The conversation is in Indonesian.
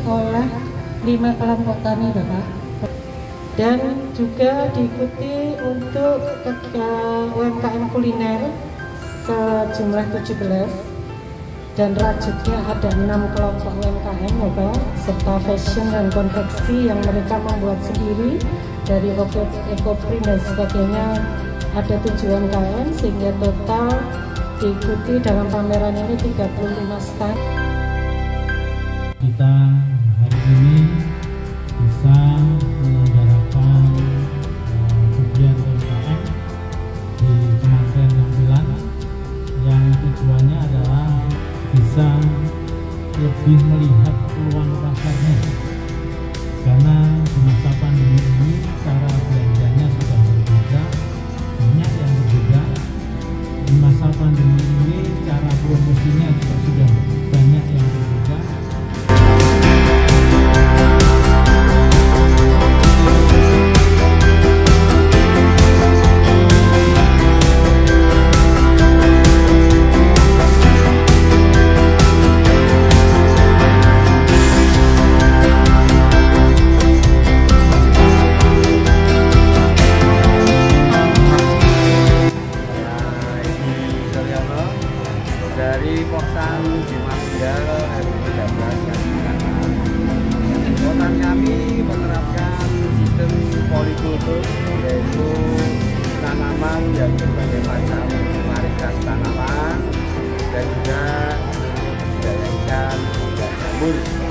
oleh 5 kelompok tani Bapak, dan juga diikuti untuk UMKM kuliner sejumlah 17, dan rajutnya ada 6 kelompok UMKM Bapak, serta fashion dan konveksi yang mereka membuat sendiri dari ekoprint dan sebagainya ada 7 UMKM, sehingga total diikuti dalam pameran ini 35 stand. Kita hari ini bisa menyelenggarakan kegiatan UMKM di Kementerian Tampilan yang tujuannya adalah bisa lebih melihat peluang pasarnya, karena di masa pandemi ini cara belanjanya sudah berbeda, banyak yang berbeda. Di masa pandemi ini cara promosinya juga sudah banyak yang berbeda. Dari Porsan Jimanggal RW 13 Kota kami menerapkan sistem polikultur, yaitu tanaman yang berbagai macam varietas tanaman dan juga budidaya ikan dan jamur.